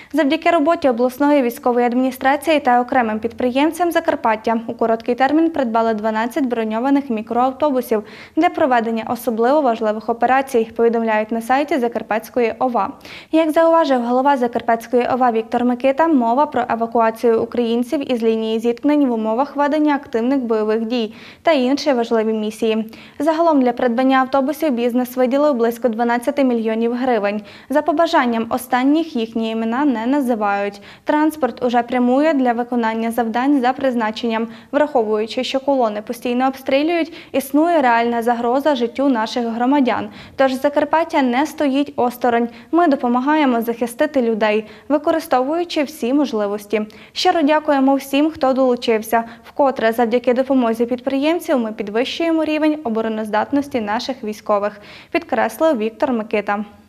Завдяки роботі обласної військової адміністрації та окремим підприємцям Закарпаття у короткий термін придбали 12 броньованих мікроавтобусів для проведення особливо важливих операцій, повідомляють на сайті Закарпатської ОВА. Як зауважив голова Закарпатської ОВА Віктор Микита, мова про евакуацію українців із лінії зіткнень в умовах ведення активних бойових дій та інші важливі місії. Загалом для придбання автобусів бізнес виділив близько 12 мільйонів гривень. За побажанням останніх їхні імена не називають. Транспорт уже прямує для виконання завдань за призначенням. Враховуючи, що колони постійно обстрілюють, існує реальна загроза життю наших громадян. Тож Закарпаття не стоїть осторонь. Ми допомагаємо захистити людей, використовуючи всі можливості. Щиро дякуємо всім, хто долучився. Вкотре завдяки допомозі підприємців ми підвищуємо рівень обороноздатності наших військових, підкреслив Віктор Микита.